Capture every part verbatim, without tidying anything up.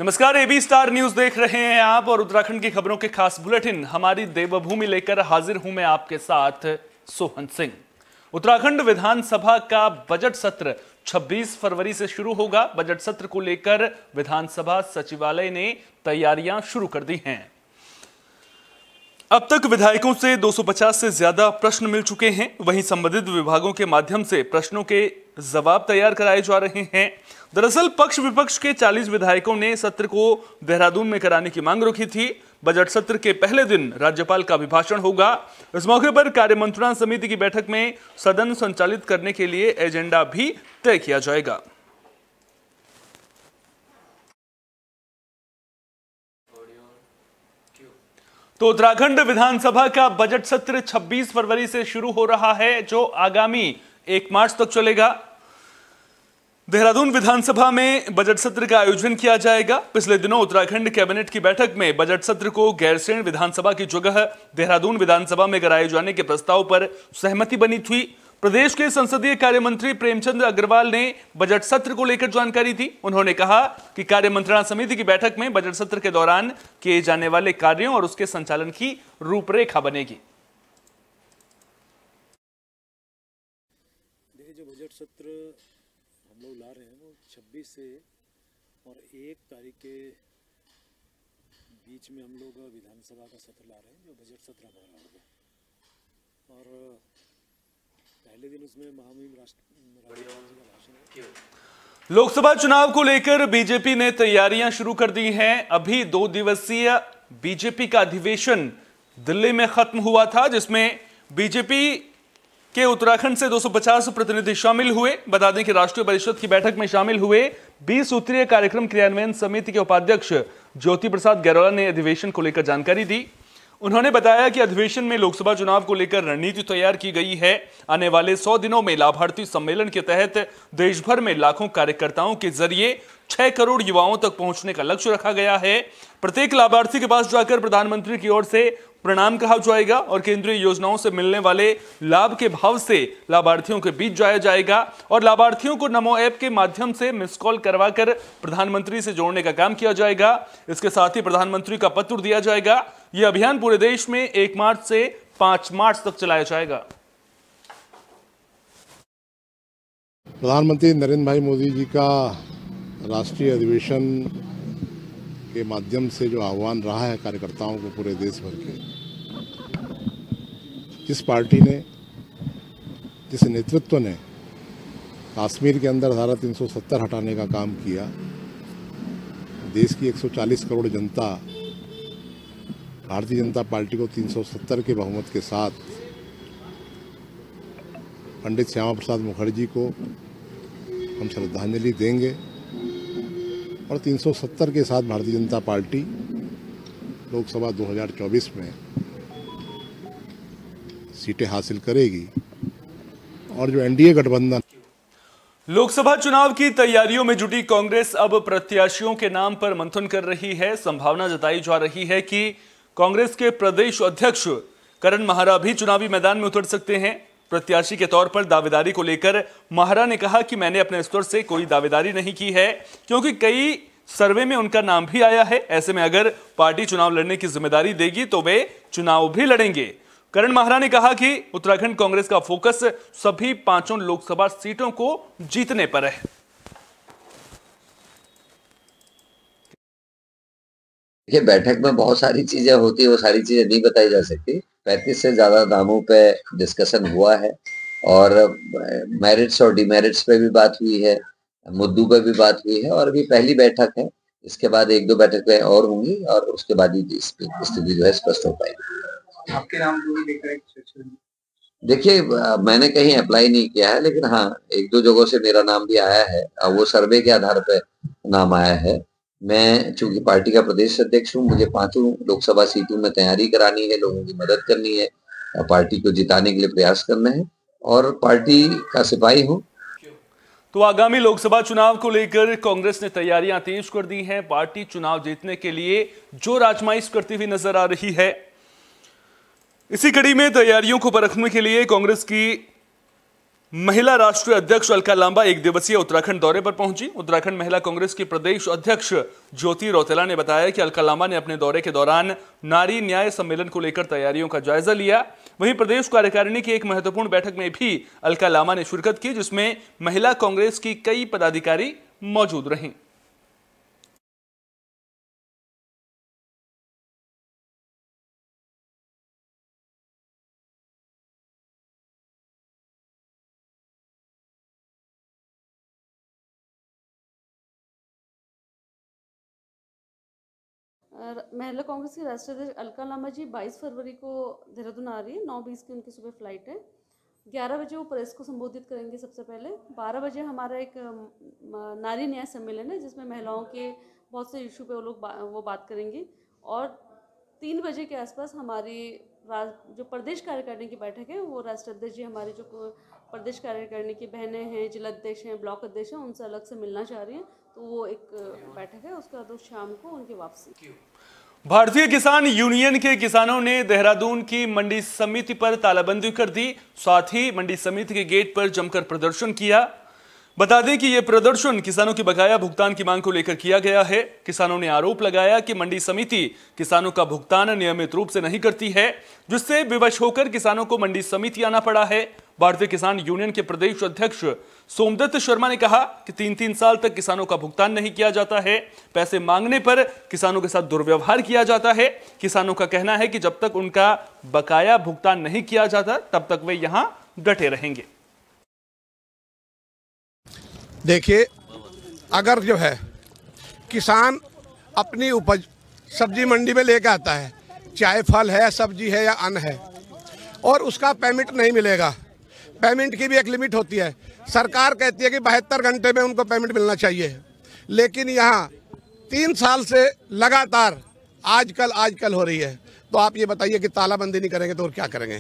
नमस्कार, AB star news देख रहे हैं आप और उत्तराखंड की खबरों के खास बुलेटिन हमारी देवभूमि लेकर हाजिर हूं मैं आपके साथ सोहन सिंह। उत्तराखंड विधानसभा का बजट सत्र छब्बीस फरवरी से शुरू होगा। बजट सत्र को लेकर विधानसभा सचिवालय ने तैयारियां शुरू कर दी हैं। अब तक विधायकों से दो सौ पचास से ज्यादा प्रश्न मिल चुके हैं। वहीं संबंधित विभागों के माध्यम से प्रश्नों के जवाब तैयार कराए जा रहे हैं। दरअसल पक्ष विपक्ष के चालीस विधायकों ने सत्र को देहरादून में कराने की मांग रखी थी। बजट सत्र के पहले दिन राज्यपाल का अभिभाषण होगा। इस मौके पर कार्य मंत्रणा समिति की बैठक में सदन संचालित करने के लिए एजेंडा भी तय किया जाएगा। तो उत्तराखंड विधानसभा का बजट सत्र छब्बीस फरवरी से शुरू हो रहा है, जो आगामी एक मार्च तक चलेगा। देहरादून विधानसभा में बजट सत्र का आयोजन किया जाएगा। पिछले दिनों उत्तराखंड कैबिनेट की बैठक में बजट सत्र को गैरसैंण विधानसभा की जगह देहरादून विधानसभा में कराए जाने के प्रस्ताव पर सहमति बनी थी। प्रदेश के संसदीय कार्य मंत्री प्रेमचंद अग्रवाल ने बजट सत्र को लेकर जानकारी दी। उन्होंने कहा कि कार्य मंत्रणा समिति की बैठक में बजट सत्र के दौरान किए जाने वाले कार्यों और उसके संचालन की रूपरेखा बनेगी। देखिए, जो बजट सत्र हम लोग ला रहे हैं वो छब्बीस से और एक तारीख के बीच में हम लोग विधानसभा का सत्र ला रहे हैं, जो बजट सत्र हमारा होगा। और पहले दिन उसमें महामहिम राष्ट्रपति का भाषण है। लोकसभा चुनाव को लेकर बीजेपी ने तैयारियां शुरू कर दी हैं। अभी दो दिवसीय बीजेपी का अधिवेशन दिल्ली में खत्म हुआ था, जिसमें बीजेपी के उत्तराखंड से दो सौ पचास प्रतिनिधि शामिल हुए। बता दें कि राष्ट्रीय परिषद की बैठक में शामिल हुए बीस सूत्रीय कार्यक्रम क्रियान्वयन समिति के उपाध्यक्ष ज्योति प्रसाद गैरोला ने अधिवेशन को लेकर जानकारी दी। उन्होंने बताया कि अधिवेशन में लोकसभा चुनाव को लेकर रणनीति तैयार की गई है। आने वाले सौ दिनों में लाभार्थी सम्मेलन के तहत देश भर में लाखों कार्यकर्ताओं के जरिए छह करोड़ युवाओं तक पहुंचने का लक्ष्य रखा गया है। प्रत्येक लाभार्थी के पास जाकर प्रधानमंत्री की ओर से प्रणाम कहा जाएगा और केंद्रीय योजनाओं से मिलने वाले लाभ के भाव से लाभार्थियों के बीच जाया जाएगा और लाभार्थियों को नमो ऐप के माध्यम से मिस कॉल करवाकर प्रधानमंत्री से जोड़ने का काम किया जाएगा। इसके साथ ही प्रधानमंत्री का पत्र दिया जाएगा। यह अभियान पूरे देश में एक मार्च से पांच मार्च तक चलाया जाएगा। प्रधानमंत्री नरेंद्र भाई मोदी जी का राष्ट्रीय अधिवेशन के माध्यम से जो आह्वान रहा है कार्यकर्ताओं को पूरे देश भर के, जिस पार्टी ने, जिस नेतृत्व ने कश्मीर के अंदर धारा तीन सौ सत्तर हटाने का काम किया, देश की एक सौ चालीस करोड़ जनता भारतीय जनता पार्टी को तीन सौ सत्तर के बहुमत के साथ पंडित श्यामा प्रसाद मुखर्जी को हम श्रद्धांजलि देंगे और तीन सौ सत्तर के साथ भारतीय जनता पार्टी लोकसभा दो हज़ार चौबीस में सीटें हासिल करेगी। और जो एनडीए गठबंधन लोकसभा चुनाव की तैयारियों में जुटी कांग्रेस अब प्रत्याशियों के नाम पर मंथन कर रही है। संभावना जताई जा रही है कि कांग्रेस के प्रदेश अध्यक्ष करण माहरा भी चुनावी मैदान में उतर सकते हैं। प्रत्याशी के तौर पर दावेदारी को लेकर माहरा ने कहा कि मैंने अपने स्तर से कोई दावेदारी नहीं की है, क्योंकि कई सर्वे में उनका नाम भी आया है। ऐसे में अगर पार्टी चुनाव लड़ने की जिम्मेदारी देगी तो वे चुनाव भी लड़ेंगे। करण माहरा ने कहा कि उत्तराखंड कांग्रेस का फोकस सभी पांचों लोकसभा सीटों को जीतने पर है। देखिए, बैठक में बहुत सारी चीजें होती है, वो सारी चीजें नहीं बताई जा सकती। पैंतीस से ज्यादा नामों पे डिस्कशन हुआ है और मेरिट्स और डिमेरिट्स पे भी बात हुई है, मुद्दों पे भी बात हुई है और अभी पहली बैठक है। इसके बाद एक दो बैठकें और होंगी और उसके बाद ही स्थिति जो है स्पष्ट हो पाएगी। आपके नाम को भी लेकर देखिए, मैंने कहीं अप्लाई नहीं किया है, लेकिन हाँ एक दो जगहों से मेरा नाम भी आया है। वो सर्वे के आधार पर नाम आया है। मैं चूंकि पार्टी का प्रदेश अध्यक्ष हूँ, मुझे पांचों लोकसभा सीटों में तैयारी करानी है, लोगों की मदद करनी है, पार्टी को जिताने के लिए प्रयास करना है और पार्टी का सिपाही हूँ। तो आगामी लोकसभा चुनाव को लेकर कांग्रेस ने तैयारियां तेज कर दी हैं। पार्टी चुनाव जीतने के लिए जोर आजमाइश करती हुई नजर आ रही है। इसी कड़ी में तैयारियों को परखने के लिए कांग्रेस की महिला राष्ट्रीय अध्यक्ष अलका लांबा एक दिवसीय उत्तराखंड दौरे पर पहुंची। उत्तराखंड महिला कांग्रेस की प्रदेश अध्यक्ष ज्योति रौतेला ने बताया कि अलका लांबा ने अपने दौरे के दौरान नारी न्याय सम्मेलन को लेकर तैयारियों का जायजा लिया। वहीं प्रदेश कार्यकारिणी की एक महत्वपूर्ण बैठक में भी अलका लांबा ने शिरकत की, जिसमें महिला कांग्रेस की कई पदाधिकारी मौजूद रहीं। महिला कांग्रेस की राष्ट्रीय अध्यक्ष अलका लांबा जी बाईस फरवरी को देहरादून आ रही है। नौ बीस की उनकी सुबह फ्लाइट है। ग्यारह बजे वो प्रेस को संबोधित करेंगे सबसे पहले। बारह बजे हमारा एक नारी न्याय सम्मेलन है, जिसमें महिलाओं के बहुत से इशू पे वो लोग बा, वो बात करेंगे। और तीन बजे के आसपास हमारी जो प्रदेश कार्यकारिणी की बैठक है, वो राष्ट्रीय अध्यक्ष जी हमारी जो प्रदेश कार्यकारिणी की बहनें हैं, जिला अध्यक्ष हैं, ब्लॉक अध्यक्ष हैं, उनसे अलग से मिलना चाह रही हैं। तो वो एक बैठक है, उसके बाद शाम को उनकी वापसी। भारतीय किसान यूनियन के किसानों ने देहरादून की मंडी समिति पर तालाबंदी कर दी। साथ ही मंडी समिति के गेट पर जमकर प्रदर्शन किया। बता दें कि यह प्रदर्शन किसानों की बकाया भुगतान की मांग को लेकर किया गया है। किसानों ने आरोप लगाया कि मंडी समिति किसानों का भुगतान नियमित रूप से नहीं करती है, जिससे विवश होकर किसानों को मंडी समिति आना पड़ा है। भारतीय किसान यूनियन के प्रदेश अध्यक्ष सोमदत्त शर्मा ने कहा कि तीन तीन साल तक किसानों का भुगतान नहीं किया जाता है। पैसे मांगने पर किसानों के साथ दुर्व्यवहार किया जाता है। किसानों का कहना है कि जब तक उनका बकाया भुगतान नहीं किया जाता, तब तक वे यहां डटे रहेंगे। देखिए, अगर जो है किसान अपनी उपज सब्जी मंडी में लेकर आता है, चाहे फल है, सब्जी है या अन्न है, और उसका पेमेंट नहीं मिलेगा। पेमेंट की भी एक लिमिट होती है। सरकार कहती है कि बहत्तर घंटे में उनको पेमेंट मिलना चाहिए, लेकिन यहाँ तीन साल से लगातार आजकल आजकल हो रही है। तो आप ये बताइए कि तालाबंदी नहीं करेंगे तो और क्या करेंगे।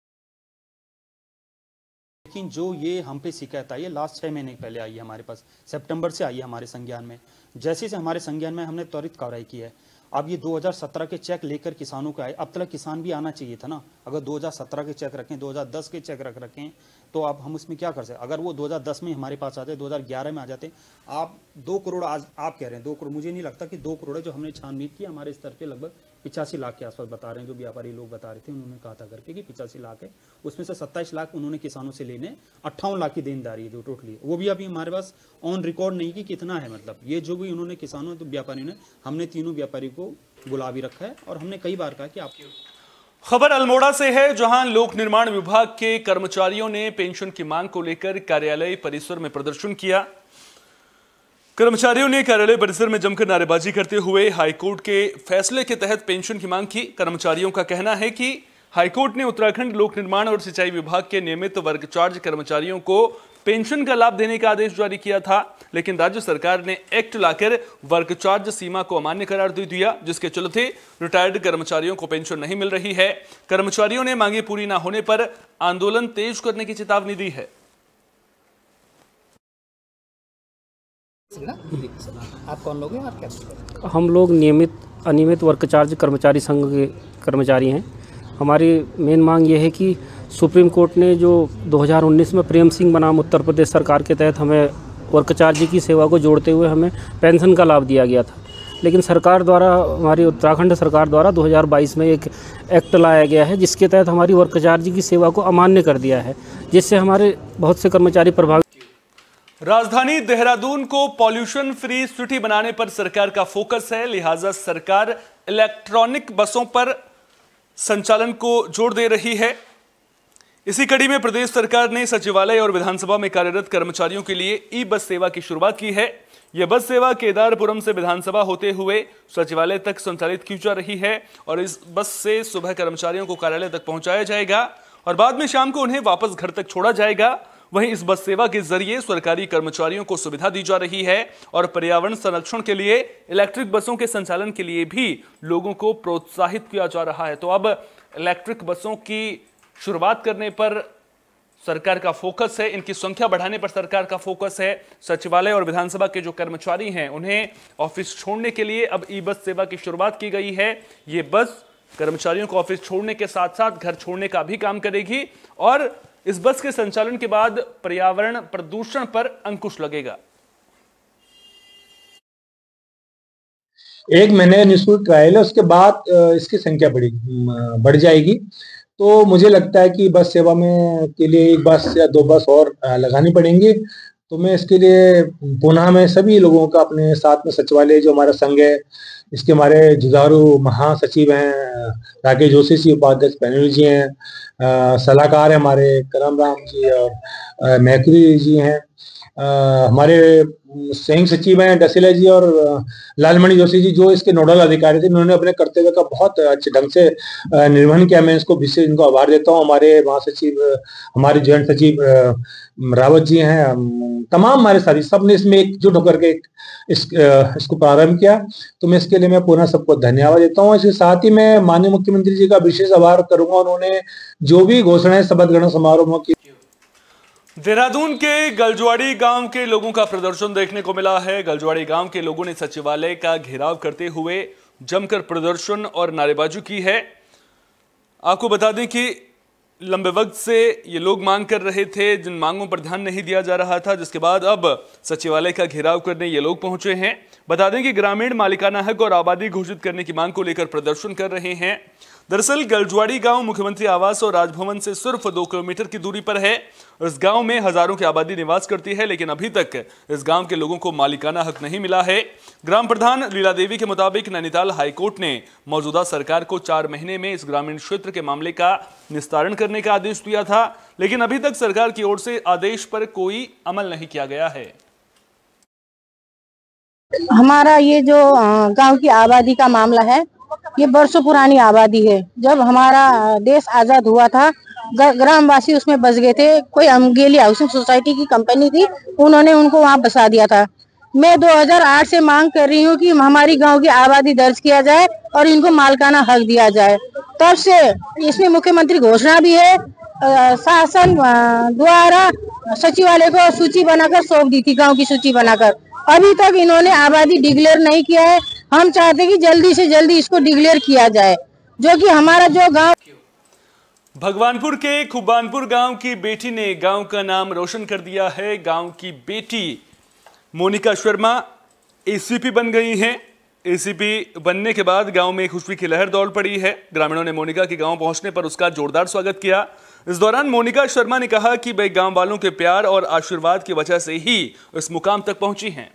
लेकिन जो ये हम पे शिकायत आई है, लास्ट छः महीने पहले आई है हमारे पास, सितंबर से आई है हमारे संज्ञान में। जैसे से हमारे संज्ञान में हमने त्वरित कार्रवाई की है। अब ये दो हज़ार सत्रह के चेक लेकर किसानों को आए। अब तक किसान भी आना चाहिए था ना। अगर दो हज़ार सत्रह के चेक रखें, दो हज़ार दस के चेक रख रखें, तो अब हम उसमें क्या कर सकते। अगर वो दो हज़ार दस में हमारे पास आते, दो हज़ार ग्यारह में आ जाते। आप दो करोड़ आज आप कह रहे हैं, दो करोड़ मुझे नहीं लगता कि दो करोड़ है। जो हमने छानबीन की हमारे स्तर पे लगभग पिचासी लाख के आसपास बता रहे हैं। जो व्यापारी लोग बता रहे थे, उन्होंने कहा था करके कि पिचासी लाख है। उसमें से सत्ताईस लाख उन्होंने किसानों से लेने, अट्ठावन लाख की देनदारी है जो टोटली, वो भी अभी हमारे पास ऑन रिकॉर्ड नहीं कि कितना है। मतलब ये जो भी उन्होंने किसानों तो व्यापारियों ने, हमने तीनों व्यापारी को बुला भी रखा है और हमने कई बार कहा कि आप। खबर अल्मोड़ा से है, जहां लोक निर्माण विभाग के कर्मचारियों ने पेंशन की मांग को लेकर कार्यालय परिसर में प्रदर्शन किया। कर्मचारियों ने कार्यालय परिसर में जमकर नारेबाजी करते हुए हाईकोर्ट के फैसले के तहत पेंशन की मांग की। कर्मचारियों का कहना है कि हाईकोर्ट ने उत्तराखंड लोक निर्माण और सिंचाई विभाग के नियमित वर्ग चार्ज कर्मचारियों को पेंशन का लाभ देने का आदेश जारी किया था, लेकिन राज्य सरकार ने एक्ट लाकर वर्ग चार्ज सीमा को अमान्य करार दे दिया, जिसके चलते रिटायर्ड कर्मचारियों को पेंशन नहीं मिल रही है। कर्मचारियों ने मांगे पूरी न होने पर आंदोलन तेज करने की चेतावनी दी है। आप कौन लोग हैं? आप क्या? हम लोग नियमित अनियमित वर्ग चार्ज कर्मचारी संघ के कर्मचारी हैं। हमारी मेन मांग ये है कि सुप्रीम कोर्ट ने जो दो हज़ार उन्नीस में प्रेम सिंह बनाम उत्तर प्रदेश सरकार के तहत हमें वर्ग चार्ज की सेवा को जोड़ते हुए हमें पेंशन का लाभ दिया गया था, लेकिन सरकार द्वारा, हमारी उत्तराखंड सरकार द्वारा दो हज़ार बाईस में एक एक्ट लाया गया है, जिसके तहत हमारी वर्ग चार्ज की सेवा को अमान्य कर दिया है, जिससे हमारे बहुत से कर्मचारी प्रभावित। राजधानी देहरादून को पॉल्यूशन फ्री सिटी बनाने पर सरकार का फोकस है, लिहाजा सरकार इलेक्ट्रॉनिक बसों पर संचालन को जोर दे रही है। इसी कड़ी में प्रदेश सरकार ने सचिवालय और विधानसभा में कार्यरत कर्मचारियों के लिए ई बस सेवा की शुरुआत की है। यह बस सेवा केदारपुरम से विधानसभा होते हुए सचिवालय तक संचालित की जा रही है और इस बस से सुबह कर्मचारियों को कार्यालय तक पहुंचाया जाएगा और बाद में शाम को उन्हें वापस घर तक छोड़ा जाएगा। वहीं इस बस सेवा के जरिए सरकारी कर्मचारियों को सुविधा दी जा रही है और पर्यावरण संरक्षण के लिए इलेक्ट्रिक बसों के संचालन के लिए भी लोगों को प्रोत्साहित किया जा रहा है। तो अब इलेक्ट्रिक बसों की शुरुआत करने पर सरकार का फोकस है, इनकी संख्या बढ़ाने पर सरकार का फोकस है। सचिवालय और विधानसभा के जो कर्मचारी हैं उन्हें ऑफिस छोड़ने के लिए अब ई बस सेवा की शुरुआत की गई है। ये बस कर्मचारियों को ऑफिस छोड़ने के साथ साथ घर छोड़ने का भी काम करेगी और इस बस के संचालन के बाद पर्यावरण प्रदूषण पर अंकुश लगेगा। एक महीने निःशुल्क ट्रायल है, उसके बाद इसकी संख्या बढ़ी बढ़ जाएगी। तो मुझे लगता है कि बस सेवा में के लिए एक बस या दो बस और लगानी पड़ेंगी। तो मैं इसके लिए पुनः मैं सभी लोगों का अपने साथ में सचिवालय जो हमारा संघ है, इसके हमारे जुझारू महासचिव हैं राकेश जोशी जी, उपाध्यक्ष पैनल जी हैं, सलाहकार है हमारे करम राम जी और मैत्री जी हैं, हमारे संयुक्त सचिव हैं डसीला जी और लालमणि जोशी जी जो इसके नोडल अधिकारी थे। उन्होंने अपने कर्तव्य का बहुत अच्छे ढंग से निर्वहन किया। मैं इसको विशेष इनको आभार देता हूँ। हमारे महासचिव, हमारे ज्वाइंट सचिव रावत जी हैं, तमाम हमारे साथी, सब ने इसमें एकजुट होकर के इस इसको प्रारंभ किया। तो मैं इसके लिए मैं पुनः सबको धन्यवाद देता हूँ। इसके साथ ही मैं माननीय मुख्यमंत्री जी का विशेष आभार करूंगा। उन्होंने जो भी घोषणाएं शपथ ग्रहण समारोह की। देहरादून के गलजवाड़ी गांव के लोगों का प्रदर्शन देखने को मिला है। गलजवाड़ी गांव के लोगों ने सचिवालय का घेराव करते हुए जमकर प्रदर्शन और नारेबाजी की है। आपको बता दें कि लंबे वक्त से ये लोग मांग कर रहे थे, जिन मांगों पर ध्यान नहीं दिया जा रहा था, जिसके बाद अब सचिवालय का घेराव करने ये लोग पहुंचे हैं। बता दें कि ग्रामीण मालिकाना हक और आबादी घोषित करने की मांग को लेकर प्रदर्शन कर रहे हैं। दरअसल गलजवाड़ी गांव मुख्यमंत्री आवास और राजभवन से सिर्फ दो किलोमीटर की दूरी पर है। इस गांव में हजारों की आबादी निवास करती है, लेकिन अभी तक इस गांव के लोगों को मालिकाना हक नहीं मिला है। ग्राम प्रधान लीला देवी के मुताबिक नैनीताल हाईकोर्ट ने मौजूदा सरकार को चार महीने में इस ग्रामीण क्षेत्र के मामले का निस्तारण करने का आदेश दिया था, लेकिन अभी तक सरकार की ओर से आदेश पर कोई अमल नहीं किया गया है। हमारा ये जो गांव की आबादी का मामला है, ये बरसों पुरानी आबादी है। जब हमारा देश आजाद हुआ था, ग्रामवासी उसमें बस गए थे। कोई अमगेली हाउसिंग सोसाइटी की कंपनी थी, उन्होंने उनको वहां बसा दिया था। मैं दो हज़ार आठ से मांग कर रही हूँ कि हमारी गांव की आबादी दर्ज किया जाए और इनको मालिकाना हक दिया जाए। तब से इसमें मुख्यमंत्री घोषणा भी है, शासन द्वारा सचिवालय को सूची बनाकर सौंप दी थी, गाँव की सूची बनाकर। अभी तक इन्होंने आबादी डिक्लेयर नहीं किया है। हम चाहते हैं कि जल्दी से जल्दी इसको डिक्लेयर किया जाए, जो कि हमारा जो गांव। भगवानपुर के खुबानपुर गांव की बेटी ने गांव का नाम रोशन कर दिया है। गांव की बेटी मोनिका शर्मा एसीपी बन गई हैं। एसीपी बनने के बाद गांव में खुशी की लहर दौड़ पड़ी है। ग्रामीणों ने मोनिका के गांव पहुंचने पर उसका जोरदार स्वागत किया। इस दौरान मोनिका शर्मा ने कहा कि वे गांव वालों के प्यार और आशीर्वाद की वजह से ही इस मुकाम तक पहुंची हैं।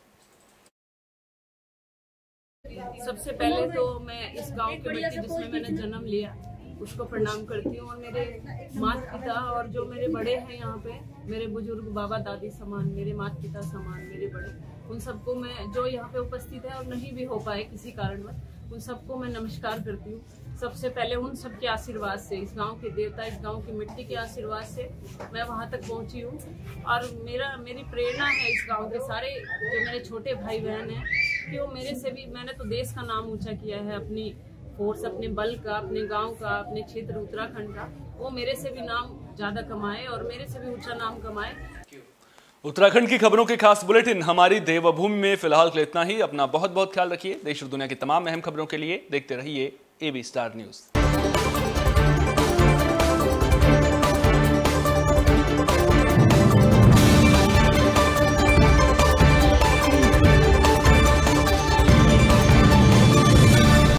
सबसे पहले तो मैं इस गांव के बेटी जिसमें मैंने जन्म लिया उसको प्रणाम करती हूँ, और मेरे माता पिता और जो मेरे बड़े हैं यहाँ पे, मेरे बुजुर्ग बाबा दादी समान, मेरे माता पिता समान, मेरे बड़े, उन सबको मैं जो यहाँ पे उपस्थित है और नहीं भी हो पाए किसी कारणवश, उन सबको मैं नमस्कार करती हूँ। सबसे पहले उन सबके आशीर्वाद से, इस गांव के देवता, इस गांव की मिट्टी के आशीर्वाद से मैं वहां तक पहुंची हूँ। और मेरा मेरी प्रेरणा है इस गांव के सारे जो मेरे छोटे भाई बहन हैं कि वो मेरे से भी, मैंने तो देश का नाम ऊंचा किया है, अपनी फोर्स, अपने बल का, अपने गांव का, अपने क्षेत्र उत्तराखंड का, वो मेरे से भी नाम ज्यादा कमाए और मेरे से भी ऊंचा नाम कमाए। उत्तराखंड की खबरों के खास बुलेटिन हमारी देवभूमि में फिलहाल के लिए इतना ही। अपना बहुत बहुत ख्याल रखिए। देश और दुनिया की तमाम अहम खबरों के लिए देखते रहिए एबी स्टार न्यूज।